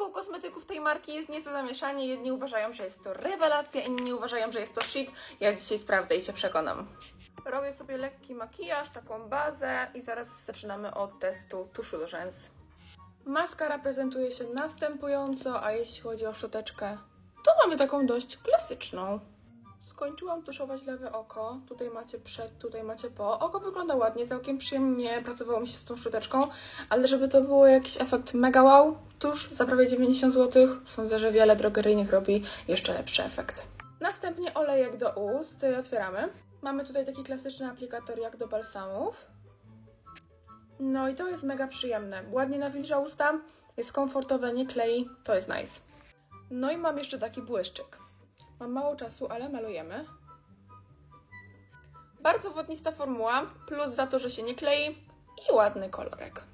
Wokół kosmetyków tej marki jest nieco zamieszanie. Jedni uważają, że jest to rewelacja, inni uważają, że jest to shit. Ja dzisiaj sprawdzę i się przekonam. Robię sobie lekki makijaż, taką bazę i zaraz zaczynamy od testu tuszu do rzęs. Maskara prezentuje się następująco, a jeśli chodzi o szczoteczkę, to mamy taką dość klasyczną. Skończyłam tuszować lewe oko. Tutaj macie przed, tutaj macie po. Oko wygląda ładnie, całkiem przyjemnie pracowało mi się z tą szczoteczką, ale żeby to było jakiś efekt mega wow, tusz za prawie 90 zł. Sądzę, że wiele drogeryjnych robi jeszcze lepszy efekt. Następnie olejek do ust. Otwieramy. Mamy tutaj taki klasyczny aplikator jak do balsamów. No i to jest mega przyjemne. Ładnie nawilża usta, jest komfortowe, nie klei, to jest nice. No i mam jeszcze taki błyszczyk. Mam mało czasu, ale malujemy. Bardzo wodnista formuła, plus za to, że się nie klei i ładny kolorek.